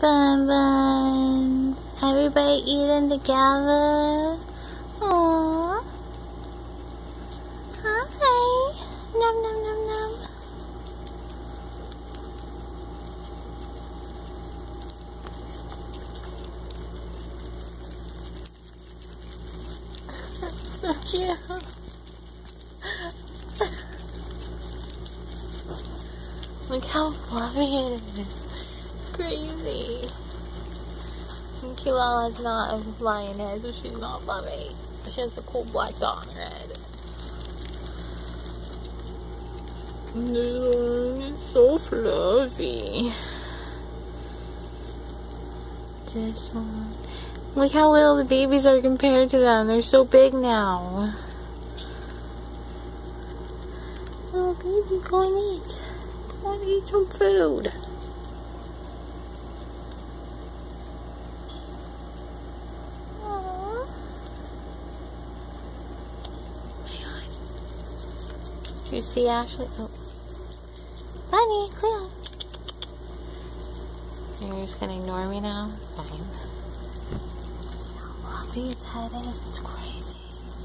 Bun Buns. Everybody eating together. Aww. Hi. Nom nom nom nom. So cute. Look how fluffy it is. It's crazy. And Kilala's not a lioness, so she's not fluffy. She has a cool black dot on her head. It's so fluffy. This one. Look how little the babies are compared to them. They're so big now. Little baby, go and eat. Go and eat some food. Aww. Do you see Ashley? Oh. Bunny, clear. You're just gonna ignore me now? Fine. See how fluffy its head is? It's crazy.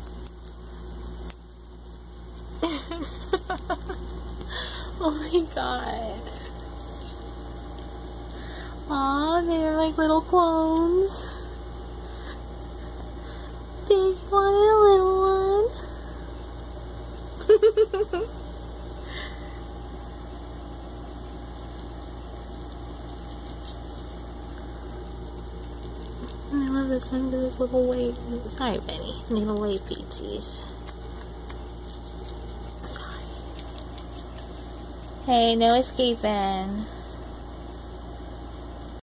Oh my god. Aw, they're like little clones. Big one and a little one. I love this one because it's little white. Sorry, Benny. Little white peaches. Sorry. Hey, no escaping.